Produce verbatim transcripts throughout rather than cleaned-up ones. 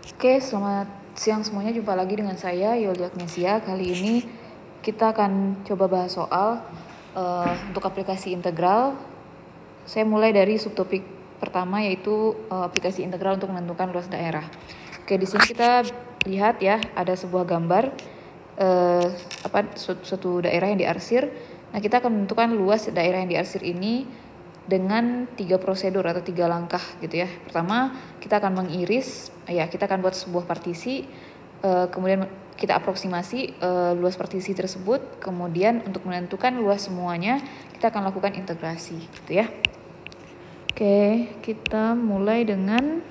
Oke, selamat siang semuanya. Jumpa lagi dengan saya, Yoli Agnesia. Kali ini kita akan coba bahas soal uh, untuk aplikasi integral. Saya mulai dari subtopik pertama, yaitu uh, aplikasi integral untuk menentukan luas daerah. Oke, di sini kita lihat ya, ada sebuah gambar uh, apa suatu daerah yang diarsir. Nah, kita akan menentukan luas daerah yang diarsir ini dengan tiga prosedur atau tiga langkah gitu ya. Pertama, kita akan mengiris, ya kita akan buat sebuah partisi, uh, kemudian kita aproksimasi uh, luas partisi tersebut, kemudian untuk menentukan luas semuanya kita akan lakukan integrasi gitu ya. Oke, kita mulai dengan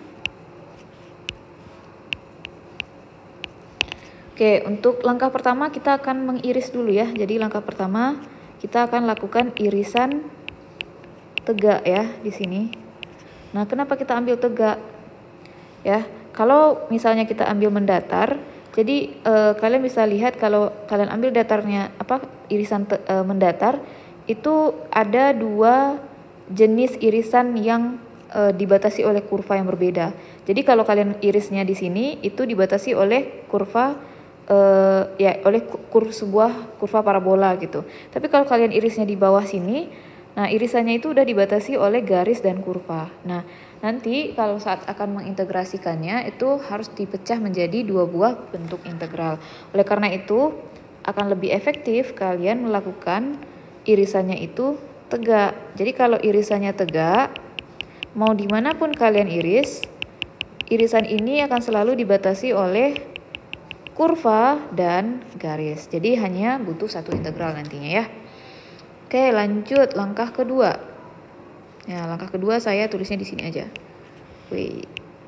Oke, untuk langkah pertama kita akan mengiris dulu ya. Jadi langkah pertama kita akan lakukan irisan tegak ya di sini. Nah, kenapa kita ambil tegak? Ya, kalau misalnya kita ambil mendatar, jadi eh, kalian bisa lihat kalau kalian ambil datarnya apa irisan te, eh, mendatar itu ada dua jenis irisan yang eh, dibatasi oleh kurva yang berbeda. Jadi kalau kalian irisnya di sini itu dibatasi oleh kurva eh, ya oleh kur sebuah kurva parabola gitu. Tapi kalau kalian irisnya di bawah sini, nah, irisannya itu udah dibatasi oleh garis dan kurva. Nah, nanti kalau saat akan mengintegrasikannya itu harus dipecah menjadi dua buah bentuk integral. Oleh karena itu, akan lebih efektif kalian melakukan irisannya itu tegak. Jadi kalau irisannya tegak, mau dimanapun kalian iris, irisan ini akan selalu dibatasi oleh kurva dan garis. Jadi hanya butuh satu integral nantinya ya. Oke, lanjut langkah kedua. Ya, langkah kedua saya tulisnya di sini aja. Wait.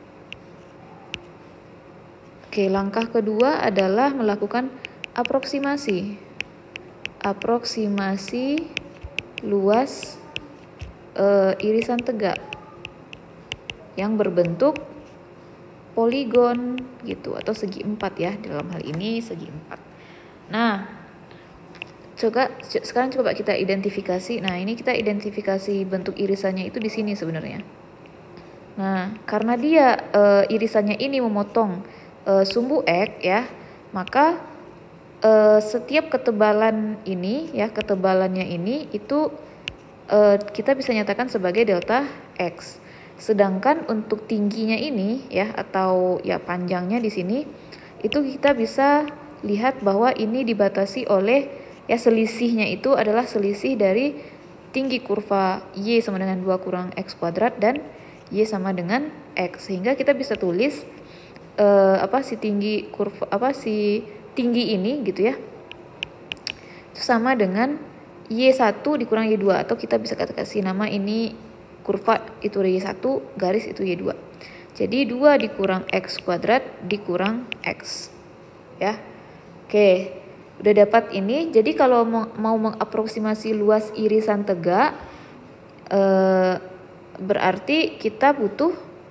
Oke, langkah kedua adalah melakukan aproksimasi. Aproksimasi luas e, irisan tegak yang berbentuk poligon gitu atau segi empat ya, dalam hal ini segi empat. Nah, Coba sekarang coba kita identifikasi. Nah, ini kita identifikasi bentuk irisannya itu di sini sebenarnya. Nah, karena dia e, irisannya ini memotong e, sumbu X ya, maka e, setiap ketebalan ini ya, ketebalannya ini itu e, kita bisa nyatakan sebagai delta X. Sedangkan untuk tingginya ini ya atau ya panjangnya di sini itu kita bisa lihat bahwa ini dibatasi oleh ya selisihnya itu adalah selisih dari tinggi kurva Y sama dengan dua kurang X kuadrat dan Y sama dengan X. Sehingga kita bisa tulis uh, apa si tinggi kurva apa si tinggi ini gitu ya. Itu sama dengan Y satu dikurang Y dua atau kita bisa kasih nama ini kurva itu Y satu garis itu Y dua. Jadi dua dikurang X kuadrat dikurang X. Ya. Oke. Udah dapat ini, jadi kalau mau, mau mengaproksimasi luas irisan tegak, eh, berarti kita butuh,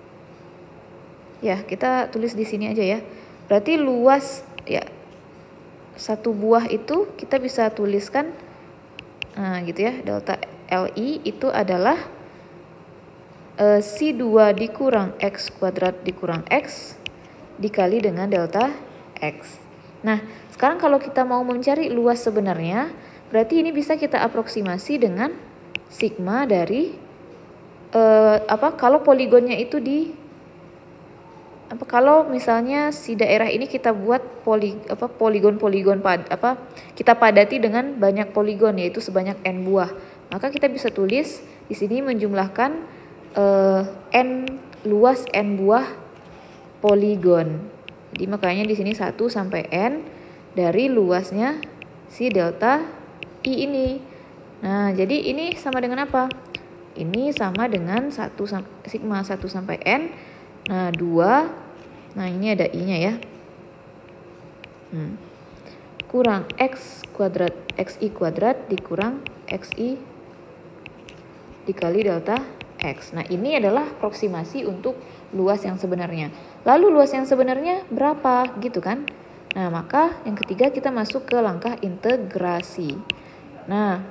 ya kita tulis di sini aja ya. Berarti luas ya satu buah itu kita bisa tuliskan, nah gitu ya, delta Li itu adalah eh, si dua dikurang X kuadrat dikurang X dikali dengan delta X. Nah, sekarang kalau kita mau mencari luas sebenarnya, berarti ini bisa kita aproksimasi dengan sigma dari eh, apa? Kalau poligonnya itu di apa? Kalau misalnya si daerah ini kita buat poli apa poligon-poligon pad apa? Kita padati dengan banyak poligon yaitu sebanyak n buah. Maka kita bisa tulis di sini menjumlahkan eh, n luas n buah poligon. Jadi makanya di sini satu sampai N dari luasnya si delta I ini. Nah, jadi ini sama dengan apa? Ini sama dengan satu sigma satu sampai N. Nah, dua. Nah, ini ada I-nya ya. Hmm. Kurang X kuadrat Xi kuadrat dikurang Xi dikali delta X. Nah, ini adalah aproksimasi untuk luas yang sebenarnya. Lalu luas yang sebenarnya berapa gitu kan? Nah, maka yang ketiga kita masuk ke langkah integrasi. Nah,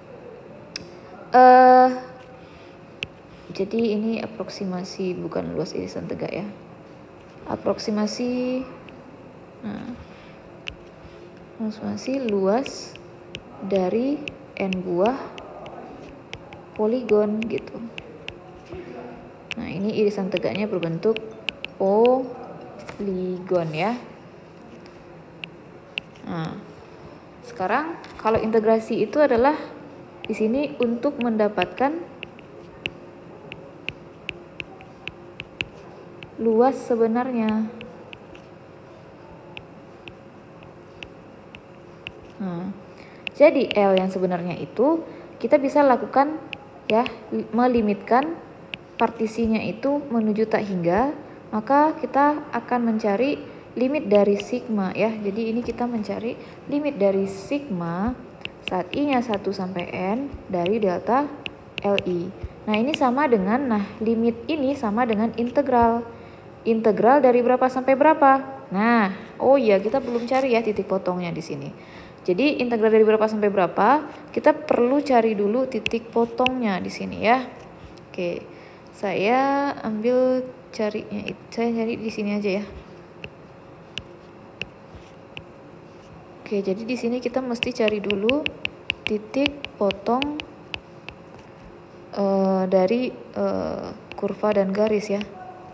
eh, jadi ini aproksimasi bukan luas irisan tegak ya. aproksimasi nah, aproksimasi luas dari n buah poligon gitu. Nah, ini irisan tegaknya berbentuk poligon ya. Nah, sekarang kalau integrasi itu adalah di sini untuk mendapatkan luas sebenarnya. Nah, jadi L yang sebenarnya itu kita bisa lakukan ya, melimitkan partisinya itu menuju tak hingga, maka kita akan mencari limit dari sigma ya. Jadi ini kita mencari limit dari sigma saat I-nya satu sampai N dari delta L I. Nah, ini sama dengan, nah limit ini sama dengan integral. Integral dari berapa sampai berapa? Nah, oh iya kita belum cari ya titik potongnya di sini. Jadi integral dari berapa sampai berapa, kita perlu cari dulu titik potongnya di sini ya. Oke, saya ambil carinya, saya cari di sini aja ya. Oke, jadi di sini kita mesti cari dulu titik potong uh, dari uh, kurva dan garis ya.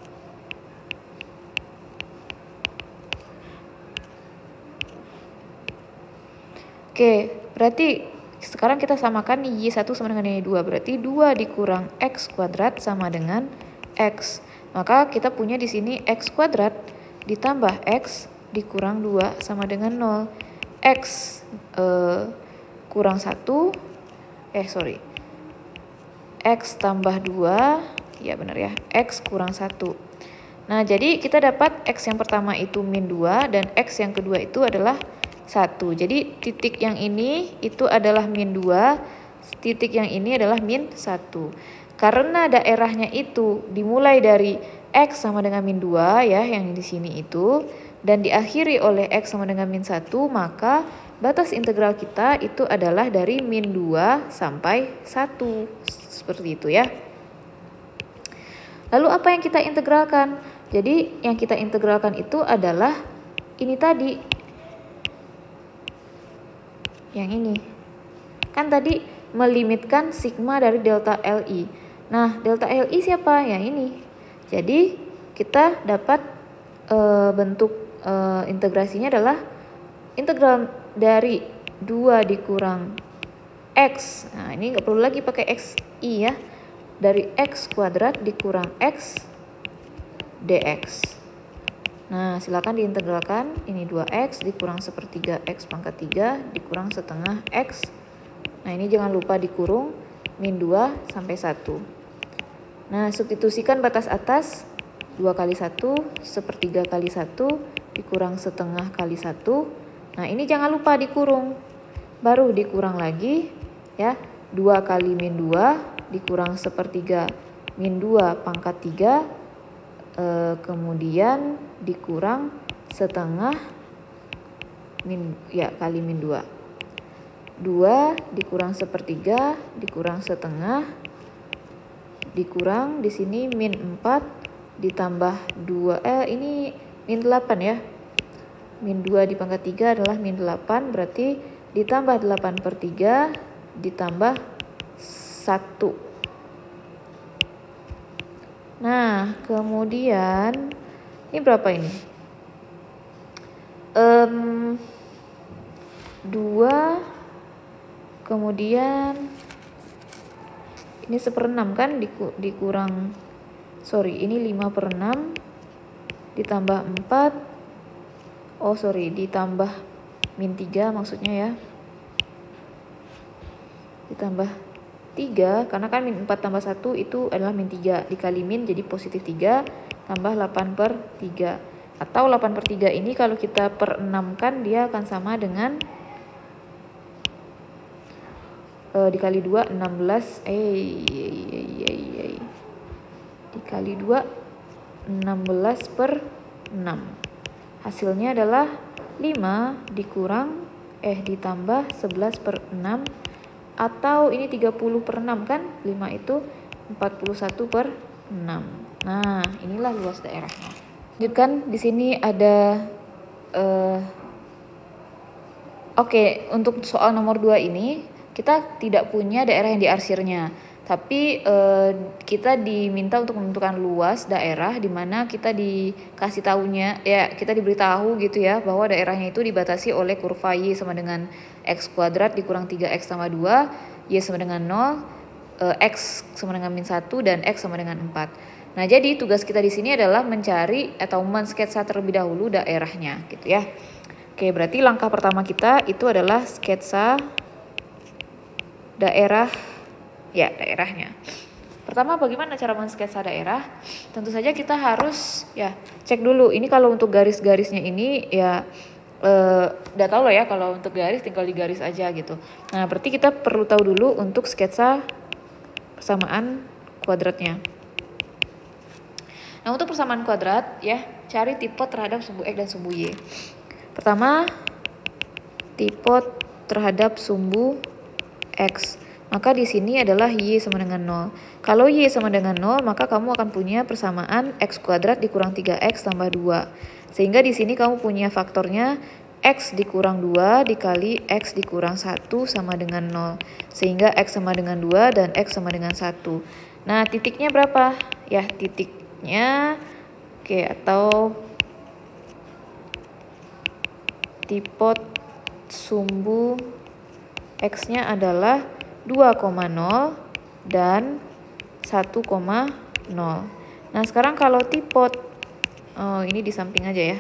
Oke, berarti sekarang kita samakan nih Y satu sama dengan Y dua. Berarti dua dikurang X kuadrat sama dengan X. Maka kita punya di sini X kuadrat ditambah X dikurang dua sama dengan nol. X eh, kurang satu, eh sorry, X tambah dua, ya benar ya, X kurang satu. Nah, jadi kita dapat X yang pertama itu min dua dan X yang kedua itu adalah satu. Jadi titik yang ini itu adalah min dua, titik yang ini adalah min satu. Karena daerahnya itu dimulai dari X sama dengan min dua ya, yang di sini itu, dan diakhiri oleh X sama dengan min satu, maka batas integral kita itu adalah dari min dua sampai satu. Seperti itu ya. Lalu apa yang kita integralkan? Jadi yang kita integralkan itu adalah ini tadi. Yang ini. Kan tadi melimitkan sigma dari delta L I. Nah, delta L I siapa? Yang ini. Jadi kita dapat e, bentuk e, integrasinya adalah integral dari dua dikurang X. Nah, ini nggak perlu lagi pakai X I ya. Dari X kuadrat dikurang X dx. Nah, silakan diintegralkan. Ini dua X dikurang sepertiga X pangkat tiga dikurang setengah X. Nah, ini jangan lupa dikurung min dua sampai satu. Nah, substitusikan batas atas dua kali satu, sepertiga kali satu, dikurang setengah kali satu. Nah, ini jangan lupa dikurung. Baru dikurang lagi ya, dua kali min dua dikurang sepertiga min dua pangkat tiga, e, kemudian dikurang setengah min ya kali min dua. dua dikurang sepertiga dikurang setengah dikurang di sini min empat ditambah dua, eh ini min delapan ya. Min dua di pangkat tiga adalah min delapan, berarti ditambah delapan per tiga ditambah satu. Nah, kemudian ini berapa ini? Um, dua, kemudian ini seperenam kan dikurang, sorry ini lima per enam ditambah empat, oh sorry ditambah min tiga maksudnya ya, ditambah tiga, karena kan min empat tambah satu itu adalah min tiga, dikali min jadi positif tiga, tambah delapan per tiga, atau delapan per tiga ini kalau kita per enam kan dia akan sama dengan Uh, dikali dua, enam belas, eh, eh, eh, eh. dikali dua, enam belas per enam. Hasilnya adalah lima dikurang, eh ditambah sebelas per enam, atau ini tiga puluh per enam kan, lima itu empat puluh satu per enam. Nah, inilah luas daerahnya. Lanjutkan, di sini ada uh, oke, okay, untuk soal nomor dua ini kita tidak punya daerah yang diarsirnya, tapi uh, kita diminta untuk menentukan luas daerah di mana kita dikasih tahunya, ya kita diberitahu gitu ya, bahwa daerahnya itu dibatasi oleh kurva Y sama dengan X kuadrat dikurang tiga X tambah dua, Y sama dengan nol, uh, X sama dengan min satu, dan X sama dengan empat. Nah, jadi tugas kita di sini adalah mencari atau mensketsa terlebih dahulu daerahnya gitu ya. Oke, berarti langkah pertama kita itu adalah sketsa daerah, ya daerahnya. Pertama, bagaimana cara mensketsa daerah? Tentu saja kita harus ya cek dulu. Ini kalau untuk garis-garisnya ini ya eh, udah tahu loh ya, kalau untuk garis tinggal digaris aja gitu. Nah, berarti kita perlu tahu dulu untuk sketsa persamaan kuadratnya. Nah, untuk persamaan kuadrat ya, cari tipe terhadap sumbu X dan sumbu Y. Pertama, tipe terhadap sumbu X. Maka di sini adalah Y sama dengan nol. Kalau Y sama dengan nol, maka kamu akan punya persamaan X kuadrat dikurang tiga X tambah dua. Sehingga di sini kamu punya faktornya X dikurang dua dikali X dikurang satu sama dengan nol. Sehingga X sama dengan dua dan X sama dengan satu. Nah, titiknya berapa? Ya, titiknya oke, atau tipe sumbu X-nya adalah dua koma nol dan satu koma nol. Nah, sekarang kalau tipe, oh ini di samping aja ya.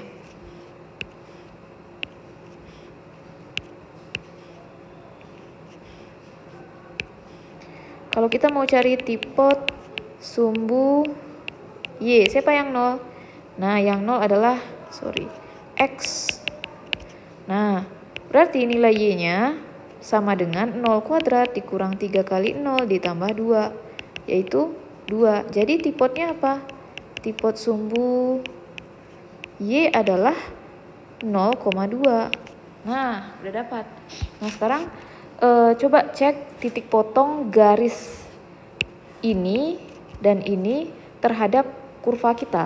Kalau kita mau cari tipe sumbu Y, siapa yang nol? Nah, yang nol adalah, sorry, X. Nah, berarti nilai Y-nya sama dengan nol kuadrat dikurang tiga kali nol ditambah dua, yaitu dua. Jadi tipotnya apa? Tipot sumbu Y adalah nol koma dua. Nah, udah dapat. Nah, sekarang e, coba cek titik potong garis ini dan ini terhadap kurva kita.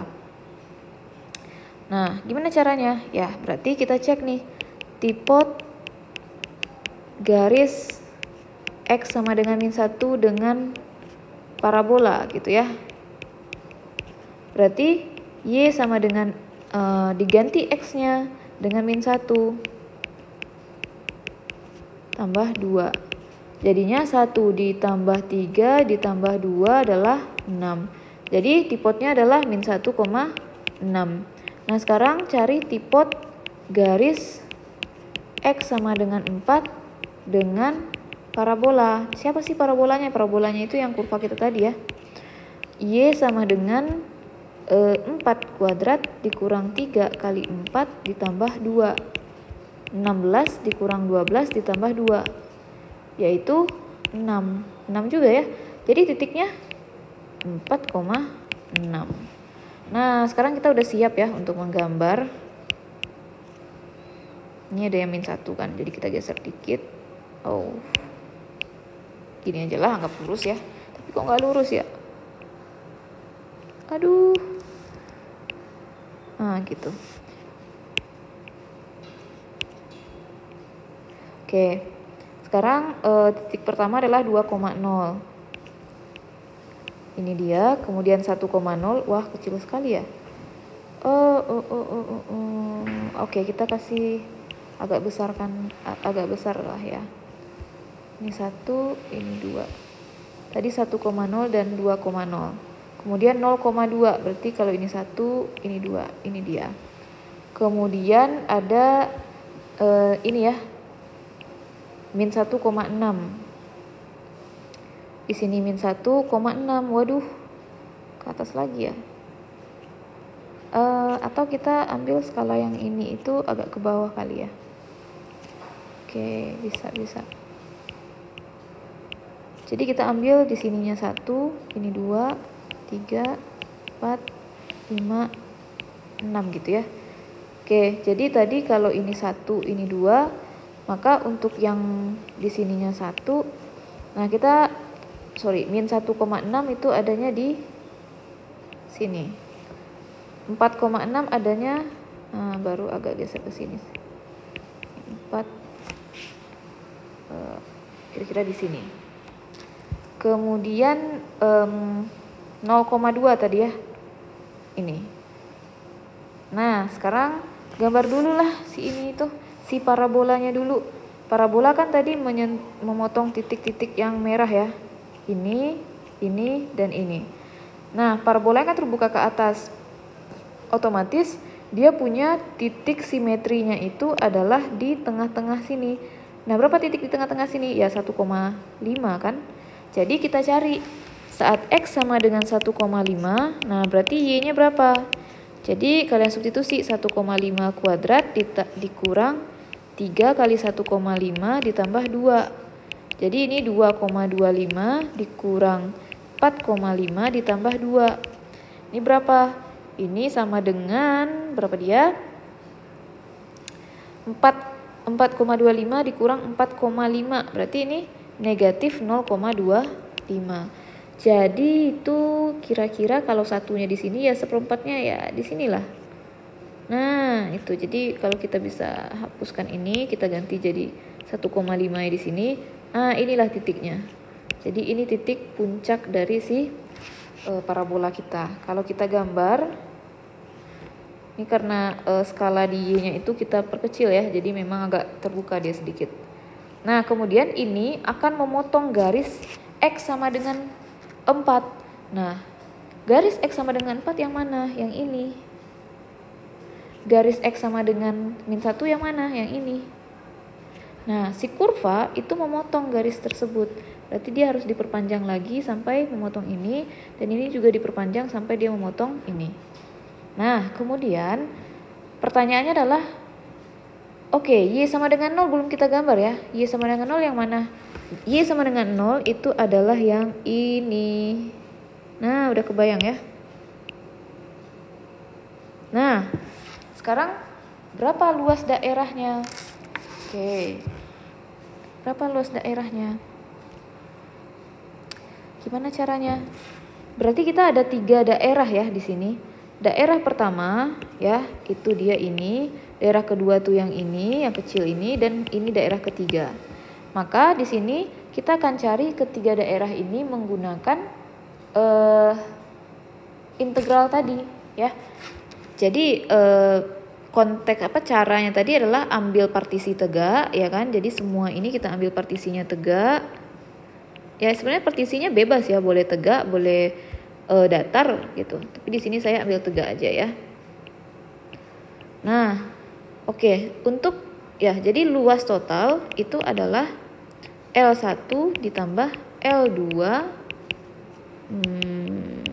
Nah, gimana caranya? Ya, berarti kita cek nih. Tipe garis X sama dengan min satu dengan parabola gitu ya. Berarti Y sama dengan uh, diganti X-nya dengan min satu tambah dua. Jadinya satu ditambah tiga ditambah dua adalah enam. Jadi tipotnya adalah min satu koma enam. Nah, sekarang cari tipot garis X sama dengan empat dengan parabola. Siapa sih parabolanya? Parabolanya itu yang kurva kita tadi ya. Y sama dengan e, empat kuadrat dikurang tiga kali empat ditambah dua. enam belas dikurang dua belas ditambah dua. Yaitu enam. enam juga ya. Jadi titiknya empat koma enam. Nah, sekarang kita udah siap ya untuk menggambar. Ini ada yang min satu kan, jadi kita geser dikit. Oh, gini aja lah, anggap lurus ya. Tapi kok nggak lurus ya? Aduh. Nah, gitu. Oke, sekarang eh, titik pertama adalah dua koma nol. Ini dia, kemudian satu koma nol. Wah, kecil sekali ya. Oh, oh, oh, oh, oh, oh. Oke, kita kasih agak besarkan, agak besar lah ya. Ini satu, ini dua. Tadi satu koma nol dan dua koma nol. Kemudian nol koma dua, berarti kalau ini satu, ini dua, ini dia. Kemudian ada eh, ini ya, min satu koma enam. Di sini min satu koma enam. Waduh, ke atas lagi ya. Uh, atau kita ambil skala yang ini, itu agak ke bawah kali ya. Oke, bisa bisa. Jadi kita ambil di sininya satu, ini dua, tiga, empat, lima, enam gitu ya. Oke, jadi tadi kalau ini satu, ini dua, maka untuk yang di sininya satu, nah kita sorry min satu koma enam itu adanya di sini. empat koma enam adanya, nah, baru agak geser ke sini. empat uh, kira-kira di sini. Kemudian um, nol koma dua tadi ya. Ini. Nah, sekarang gambar dulu lah si ini tuh, si parabolanya dulu. Parabola kan tadi memotong titik-titik yang merah ya. Ini, ini, dan ini. Nah, parabola kan terbuka ke atas. Otomatis dia punya titik simetrinya itu adalah di tengah-tengah sini. Nah, berapa titik di tengah-tengah sini? Ya satu koma lima kan. Jadi kita cari saat X sama dengan satu koma lima, nah berarti Y-nya berapa? Jadi kalian substitusi satu koma lima kuadrat dikurang tiga kali satu koma lima ditambah dua. Jadi ini dua koma dua lima dikurang empat koma lima ditambah dua. Ini berapa? Ini sama dengan berapa dia? empat koma dua lima dikurang empat koma lima. Berarti ini negatif nol koma dua lima. Jadi itu kira-kira kalau satunya di sini ya seperempatnya ya di sinilah. Nah, itu. Jadi kalau kita bisa hapuskan ini, kita ganti jadi satu koma lima di sini. Nah, inilah titiknya. Jadi ini titik puncak dari si uh, parabola kita. Kalau kita gambar, ini karena uh, skala di Y-nya itu kita perkecil ya, jadi memang agak terbuka dia sedikit. Nah, kemudian ini akan memotong garis X sama dengan empat. Nah, garis X sama dengan empat yang mana? Yang ini. Garis X sama dengan min satu yang mana? Yang ini. Nah, si kurva itu memotong garis tersebut. Berarti dia harus diperpanjang lagi sampai memotong ini. Dan ini juga diperpanjang sampai dia memotong ini. Nah, kemudian pertanyaannya adalah, oke, okay, Y sama dengan nol belum kita gambar ya. Y sama dengan nol yang mana? Y sama dengan nol itu adalah yang ini. Nah, udah kebayang ya. Nah, sekarang berapa luas daerahnya? Oke. Okay. Berapa luas daerahnya? Gimana caranya? Berarti kita ada tiga daerah ya di sini. Daerah pertama ya, itu dia ini. Daerah kedua tuh yang ini, yang kecil ini, dan ini daerah ketiga. Maka di sini kita akan cari ketiga daerah ini menggunakan uh, integral tadi ya. Jadi uh, konteks apa caranya tadi adalah ambil partisi tegak ya kan. Jadi semua ini kita ambil partisinya tegak. Ya sebenarnya partisinya bebas ya, boleh tegak, boleh uh, datar gitu. Tapi di sini saya ambil tegak aja ya. Nah, oke, okay. Untuk ya jadi luas total itu adalah L satu ditambah L dua hmm,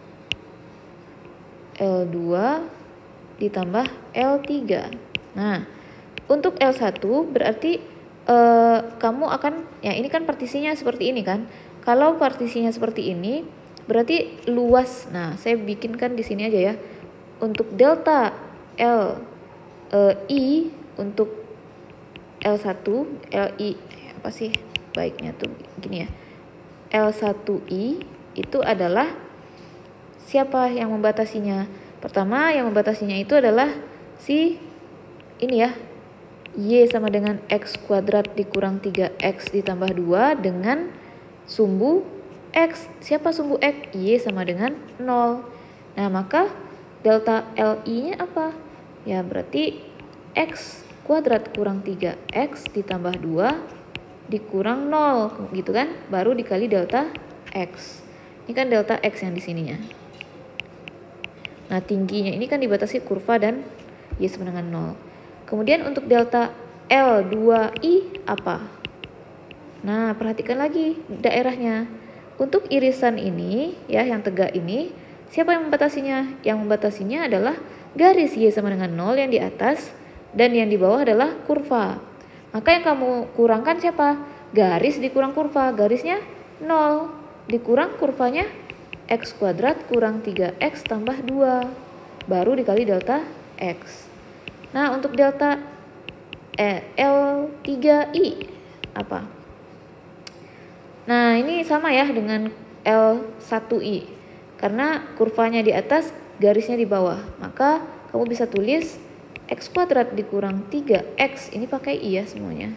L dua ditambah L tiga. Nah, untuk L satu berarti eh, kamu akan, ya ini kan partisinya seperti ini kan. Kalau partisinya seperti ini berarti luas. Nah, saya bikinkan di sini aja ya. Untuk delta L eh, I untuk L satu, L I apa sih baiknya tuh gini ya. L satu I itu adalah siapa yang membatasinya? Pertama yang membatasinya itu adalah si ini ya, Y sama dengan X kuadrat dikurang tiga X ditambah dua dengan sumbu X. Siapa sumbu X? Y sama dengan nol. Nah, maka delta L I-nya apa? Ya, berarti X kuadrat kurang tiga X ditambah dua dikurang nol, gitu kan? Baru dikali delta X. Ini kan delta X yang di sininya. Nah, tingginya ini kan dibatasi kurva dan Y sama dengan nol. Kemudian untuk delta L dua I apa? Nah, perhatikan lagi daerahnya. Untuk irisan ini, ya yang tegak ini, siapa yang membatasinya? Yang membatasinya adalah garis Y sama dengan nol yang di atas dan yang di bawah adalah kurva. Maka yang kamu kurangkan siapa? Garis dikurang kurva. Garisnya nol dikurang kurvanya X kuadrat kurang tiga X tambah dua. Baru dikali delta X. Nah, untuk delta eh, L tiga I apa? Nah, ini sama ya dengan L satu I. Karena kurvanya di atas, garisnya di bawah. Maka kamu bisa tulis X kuadrat dikurang tiga X, ini pakai I ya semuanya.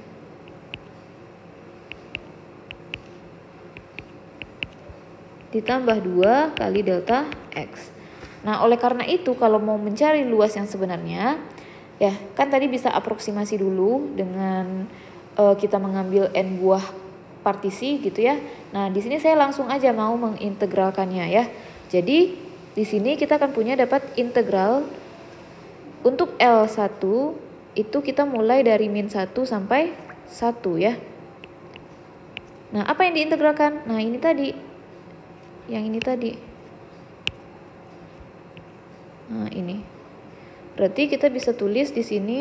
Ditambah dua kali delta X. Nah, oleh karena itu kalau mau mencari luas yang sebenarnya, ya kan tadi bisa aproksimasi dulu dengan uh, kita mengambil N buah partisi gitu ya. Nah, di sini saya langsung aja mau mengintegralkannya ya. Jadi, di sini kita akan punya dapat integral untuk L satu itu kita mulai dari min satu sampai satu ya. Nah, apa yang diintegralkan? Nah, ini tadi. Yang ini tadi. Nah, ini. Berarti kita bisa tulis di sini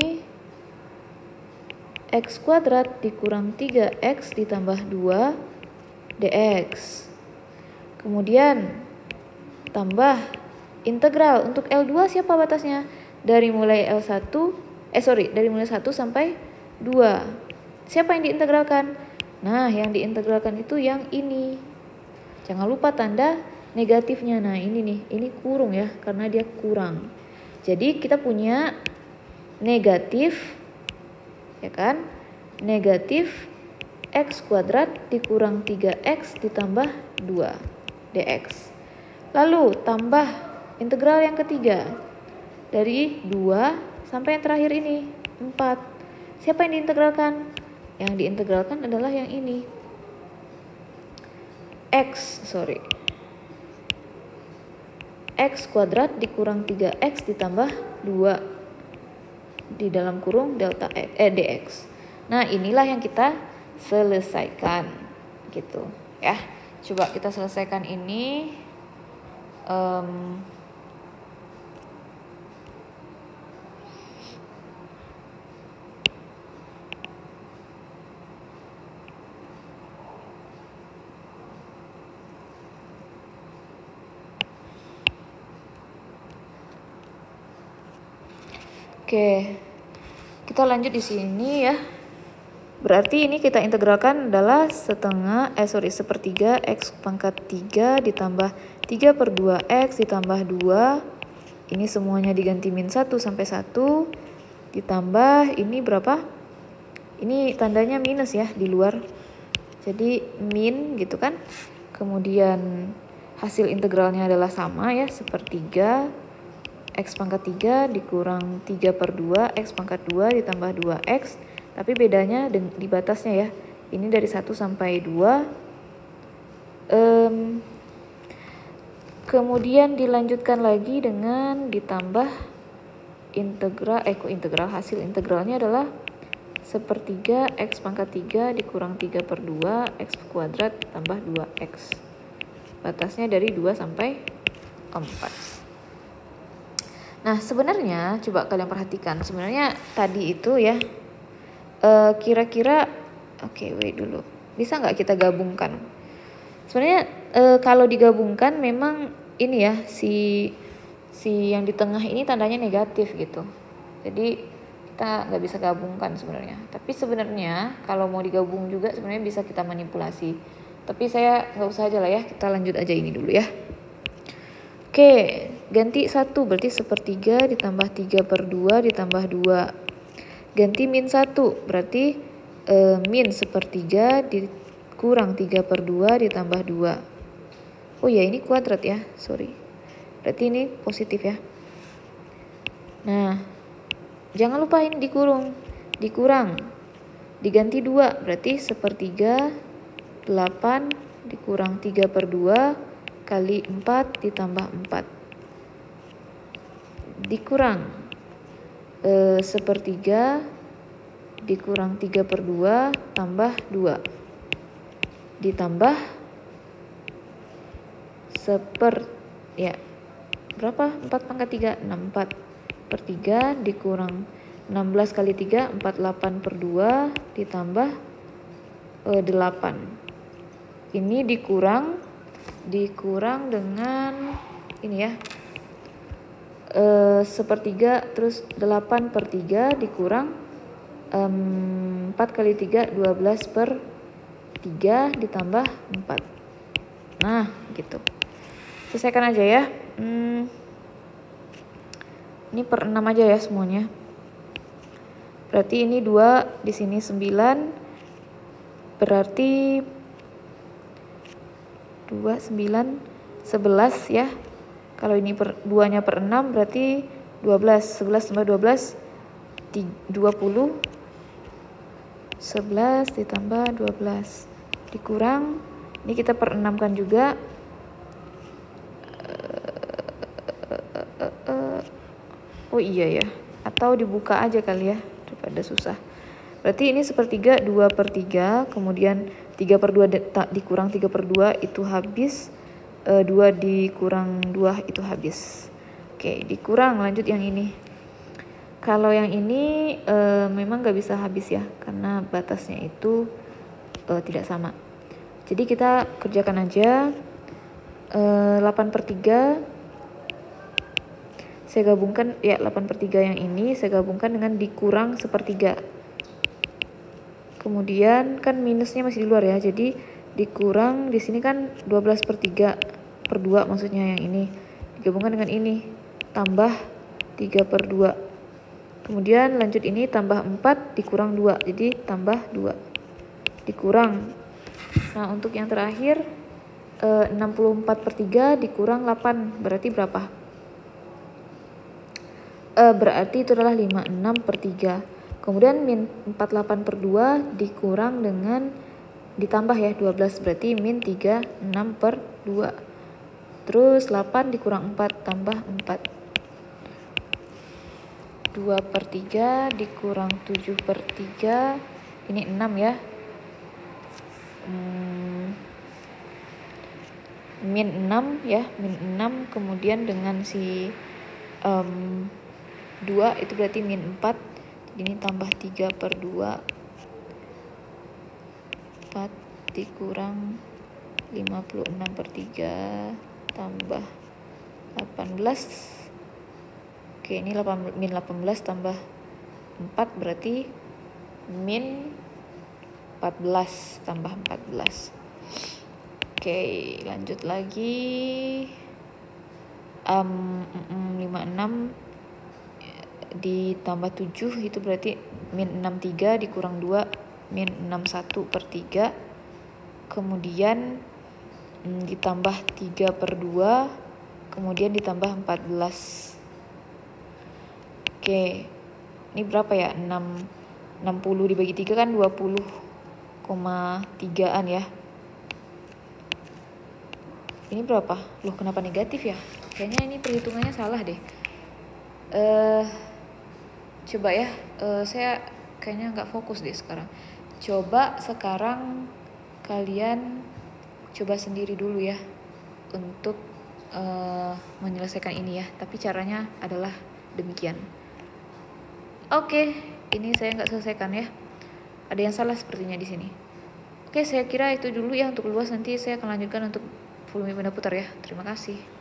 X kuadrat dikurang tiga X ditambah dua dx. Kemudian tambah integral untuk L dua siapa batasnya? Dari mulai L satu, eh sorry, dari mulai satu sampai dua. Siapa yang diintegralkan? Nah, yang diintegralkan itu yang ini. Jangan lupa tanda negatifnya. Nah, ini nih, ini kurung ya, karena dia kurang. Jadi kita punya negatif, ya kan? Negatif X kuadrat dikurang tiga X ditambah dua dx. Lalu tambah integral yang ketiga. Dari dua sampai yang terakhir ini, empat. Siapa yang diintegralkan? Yang diintegralkan adalah yang ini. X, sorry. X kuadrat dikurang tiga X ditambah dua di dalam kurung delta X, eh, dx. Nah, inilah yang kita selesaikan gitu ya. Coba kita selesaikan ini. Um, Oke, kita lanjut di sini ya. Berarti ini kita integralkan adalah setengah, eh sorry, sepertiga X pangkat tiga ditambah tiga per dua X ditambah dua. Ini semuanya diganti min satu sampai satu. Ditambah ini berapa? Ini tandanya minus ya di luar. Jadi min gitu kan. Kemudian hasil integralnya adalah sama ya, sepertiga X pangkat tiga dikurang tiga per dua X pangkat dua ditambah dua X. Tapi bedanya di batasnya ya. Ini dari satu sampai dua. Um, kemudian dilanjutkan lagi dengan ditambah integral, eh kok integral, hasil integralnya adalah sepertiga X pangkat tiga dikurang tiga per dua X kuadrat tambah dua X. Batasnya dari dua sampai empat. Nah, sebenarnya coba kalian perhatikan, sebenarnya tadi itu ya uh, kira-kira oke, okay, wait dulu. Bisa nggak kita gabungkan? Sebenarnya uh, kalau digabungkan memang ini ya, si si yang di tengah ini tandanya negatif gitu. Jadi kita nggak bisa gabungkan sebenarnya. Tapi sebenarnya kalau mau digabung juga sebenarnya bisa kita manipulasi. Tapi saya nggak usah aja lah ya, kita lanjut aja ini dulu ya. Oke, ganti satu berarti sepertiga ditambah tiga per dua ditambah dua. Ganti min satu berarti e, min sepertiga dikurang tiga per dua ditambah dua. Oh ya, ini kuadrat ya, sorry. Berarti ini positif ya. Nah, jangan lupa ini dikurung, dikurang. Diganti dua berarti sepertiga delapan dikurang tiga per dua kali empat ditambah empat. Dikurang e, sepertiga dikurang tiga per dua tambah dua. Ditambah seper ya berapa? empat pangkat tiga, enam puluh empat per tiga dikurang enam belas kali tiga, empat puluh delapan per dua ditambah e, delapan. Ini dikurang dikurang dengan ini ya, e, sepertiga terus delapan per tiga dikurang um, empat kali tiga, dua belas per tiga ditambah empat. Nah gitu, selesaikan aja ya. hmm, Ini per enam aja ya semuanya. Berarti ini dua, di sini sembilan. Berarti dua, sembilan, sebelas ya. Kalau ini per duanya per enam berarti dua belas. sebelas tambah dua belas dua puluh. sebelas ditambah dua belas dikurang, ini kita per enam kan juga. Oh iya ya, atau dibuka aja kali ya daripada susah. Berarti ini sepertiga, dua per tiga, kemudian tiga per dua dikurang tiga per dua itu habis, e, dua dikurang dua itu habis. Oke, dikurang, lanjut yang ini. Kalau yang ini e, memang gak bisa habis ya, karena batasnya itu e, tidak sama. Jadi kita kerjakan aja. e, delapan per tiga saya gabungkan, ya delapan per tiga yang ini saya gabungkan dengan dikurang sepertiga. Kemudian kan minusnya masih di luar ya, jadi dikurang di sini kan dua belas per tiga per dua maksudnya yang ini. Digabungkan dengan ini, tambah tiga per dua. Kemudian lanjut ini tambah empat dikurang dua, jadi tambah dua. Dikurang. Nah untuk yang terakhir eh, enam puluh empat per tiga dikurang delapan, berarti berapa? Uh, berarti itu adalah lima puluh enam per tiga. Kemudian min empat puluh delapan per dua dikurang dengan ditambah ya dua belas, berarti min tiga puluh enam per dua. Terus delapan dikurang empat tambah empat. dua per tiga dikurang tujuh per tiga. Ini enam ya. Hmm, min enam ya, min enam, kemudian dengan si um, dua itu berarti min empat. Ini tambah tiga per dua. empat dikurang lima puluh enam per tiga tambah delapan belas. Oke, ini min delapan belas tambah empat berarti min empat belas tambah empat belas. Oke, lanjut lagi. Um, lima puluh enam ditambah tujuh itu berarti min enam puluh tiga dikurang dua, min enam puluh satu per tiga. Kemudian mm, ditambah tiga per dua, kemudian ditambah empat belas. Oke, ini berapa ya? enam, enam puluh dibagi tiga kan dua puluh koma tiga-an ya. Ini berapa? Loh, kenapa negatif ya? Kayaknya ini perhitungannya salah deh. Eh... Uh, Coba ya, uh, saya kayaknya nggak fokus deh sekarang. Coba sekarang kalian coba sendiri dulu ya untuk uh, menyelesaikan ini ya. Tapi caranya adalah demikian. Oke, ini saya nggak selesaikan ya. Ada yang salah sepertinya di sini. Oke, saya kira itu dulu ya untuk luas. Nanti saya akan lanjutkan untuk volume benda putar ya. Terima kasih.